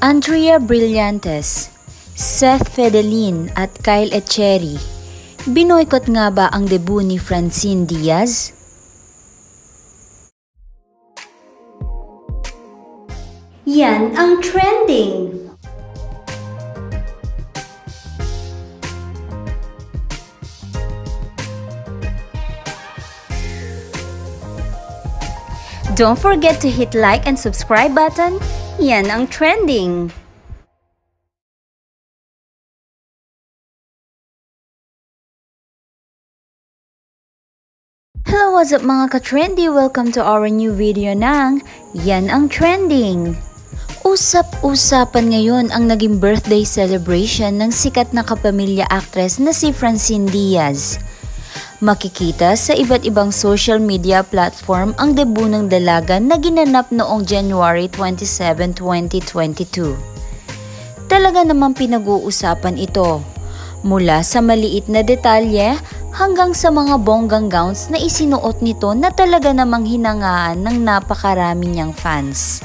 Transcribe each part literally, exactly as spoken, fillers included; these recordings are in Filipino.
Andrea Brillantes, Seth Fedelin at Kyle Echeri, binoykot nga ba ang debut ni Francine Diaz? Yan ang trending! Don't forget to hit like and subscribe button. Yan ang trending. Hello, what's up mga ka-trendy? Welcome to our new video ng Yan ang Trending. Usap-usapan ngayon ang naging birthday celebration ng sikat na kapamilya actress na si Francine Diaz. Makikita sa iba't ibang social media platform ang debut ng dalaga na ginanap noong January twenty-seventh, twenty twenty-two. Talaga namang pinag-uusapan ito, mula sa maliit na detalye hanggang sa mga bonggang gowns na isinuot nito na talaga namang hinangaan ng napakarami niyang fans.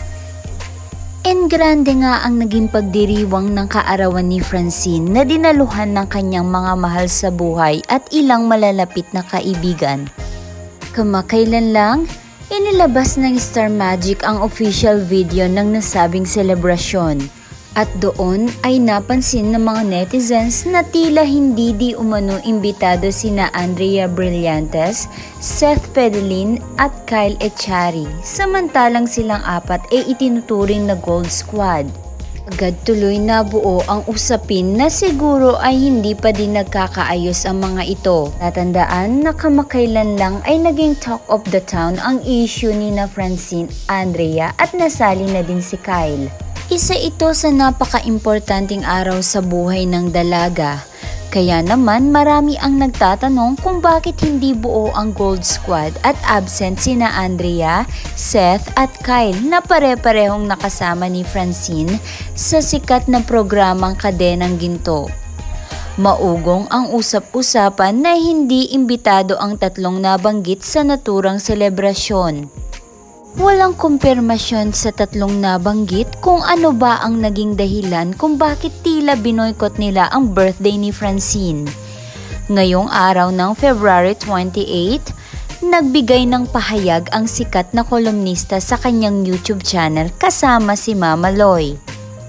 En grande nga ang naging pagdiriwang ng kaarawan ni Francine na dinaluhan ng kanyang mga mahal sa buhay at ilang malalapit na kaibigan. Kamakailan lang, inilabas ng Star Magic ang official video ng nasabing selebrasyon. At doon ay napansin ng mga netizens na tila hindi di umano imbitado sina Andrea Brillantes, Seth Fedelin at Kyle Echeri, samantalang silang apat ay itinuturing na Gold Squad. Agad tuloy nabuo ang usapin na siguro ay hindi pa din nagkakaayos ang mga ito. Tatandaan na kamakailan lang ay naging talk of the town ang issue ni na Francine, Andrea at nasali na din si Kyle. Isa ito sa napaka-importanting araw sa buhay ng dalaga. Kaya naman marami ang nagtatanong kung bakit hindi buo ang Gold Squad at absent sina Andrea, Seth at Kyle na pare-parehong nakasama ni Francine sa sikat na programang Kadenang Ginto. Maugong ang usap-usapan na hindi imbitado ang tatlong nabanggit sa naturang selebrasyon. Walang kumpirmasyon sa tatlong nabanggit kung ano ba ang naging dahilan kung bakit tila binoykot nila ang birthday ni Francine. Ngayong araw ng February twenty-eighth, nagbigay ng pahayag ang sikat na kolumnista sa kanyang YouTube channel kasama si Mama Loy.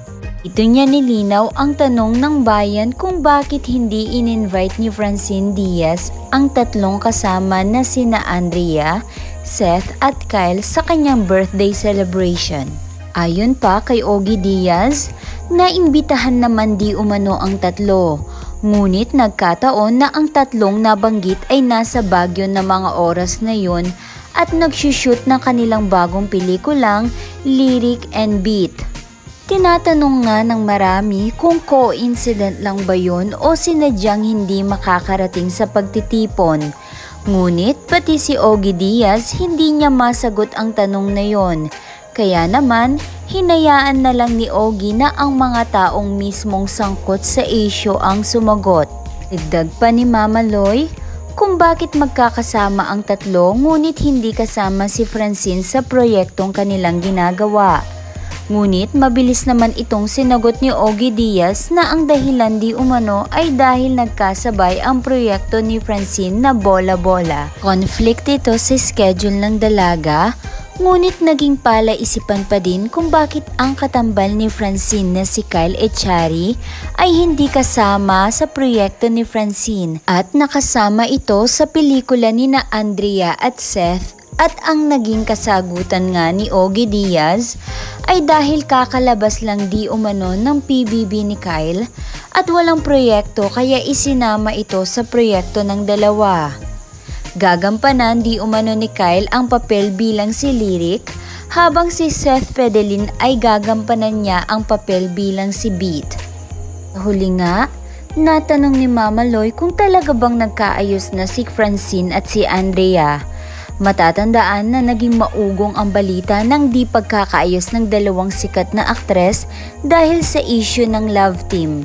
Ito niya nilinaw ang tanong ng bayan kung bakit hindi in-invite ni Francine Diaz ang tatlong kasama na sina Andrea, Seth at Kyle sa kanyang birthday celebration. Ayon pa kay Ogie Diaz, naimbitahan naman di umano ang tatlo. Ngunit nagkataon na ang tatlong nabanggit ay nasa Baguio na mga oras na yun at nagsushoot ng kanilang bagong pelikulang Lyric and Beat. Tinatanong nga ng marami kung coincident lang ba yun o sinadyang hindi makakarating sa pagtitipon. Ngunit pati si Ogie Diaz hindi niya masagot ang tanong na yon. Kaya naman, hinayaan na lang ni Ogie na ang mga taong mismong sangkot sa issue ang sumagot. Dagdag pa ni Mama Loy kung bakit magkakasama ang tatlo ngunit hindi kasama si Francine sa proyektong kanilang ginagawa. Ngunit mabilis naman itong sinagot ni Ogie Diaz na ang dahilan di umano ay dahil nagkasabay ang proyekto ni Francine na Bola Bola. Conflict ito sa schedule ng dalaga, ngunit naging palaisipan pa din kung bakit ang katambal ni Francine na si Kyle Echeri ay hindi kasama sa proyekto ni Francine at nakasama ito sa pelikula ni na Andrea at Seth. At ang naging kasagutan nga ni Ogie Diaz ay dahil kakalabas lang di umano ng P B B ni Kyle at walang proyekto kaya isinama ito sa proyekto ng dalawa. Gagampanan di umano ni Kyle ang papel bilang si Lyric habang si Seth Fedelin ay gagampanan niya ang papel bilang si Beat. Huli nga, natanong ni Mama Loy kung talaga bang nagkaayos na si Francine at si Andrea. Matatandaan na naging maugong ang balita ng di pagkakaayos ng dalawang sikat na aktres dahil sa issue ng love team.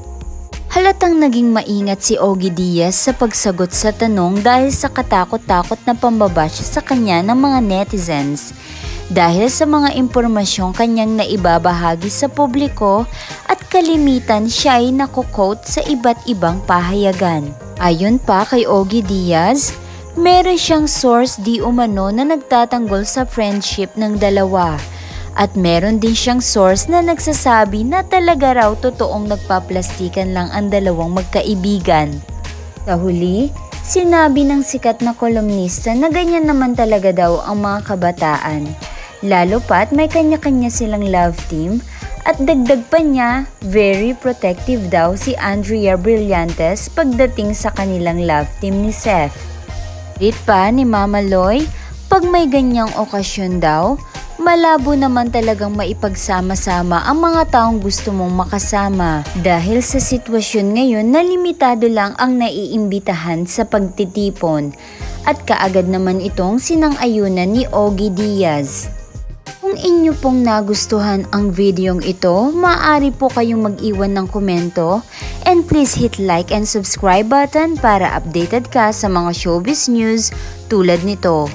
Halatang naging maingat si Ogie Diaz sa pagsagot sa tanong dahil sa katakot-takot na pambabash sa kanya ng mga netizens. dahil sa mga impormasyong kanyang naibabahagi sa publiko at kalimitan siya ay nakukote sa iba't ibang pahayagan. Ayon pa kay Ogie Diaz, meron siyang source di umano na nagtatanggol sa friendship ng dalawa. At meron din siyang source na nagsasabi na talaga raw totoong nagpaplastikan lang ang dalawang magkaibigan. Sa huli, sinabi ng sikat na kolumnista na ganyan naman talaga daw ang mga kabataan. Lalo pat may kanya-kanya silang love team at dagdag pa niya, very protective daw si Andrea Brillantes pagdating sa kanilang love team ni Seth. Dit pa ni Mama Loy, pag may ganyang okasyon daw, malabo naman talagang maipagsama-sama ang mga taong gusto mong makasama dahil sa sitwasyon ngayon na limitado lang ang naiimbitahan sa pagtitipon at kaagad naman itong sinang-ayunan ni Ogie Diaz. Kung inyo pong nagustuhan ang videong ito, maaari po kayong mag-iwan ng komento and please hit like and subscribe button para updated ka sa mga showbiz news tulad nito.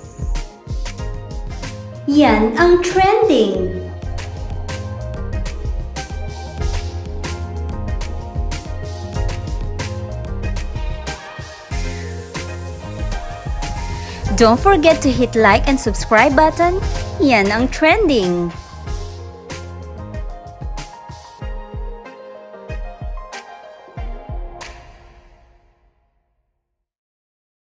Yan ang trending! Don't forget to hit like and subscribe button. Yan ang trending!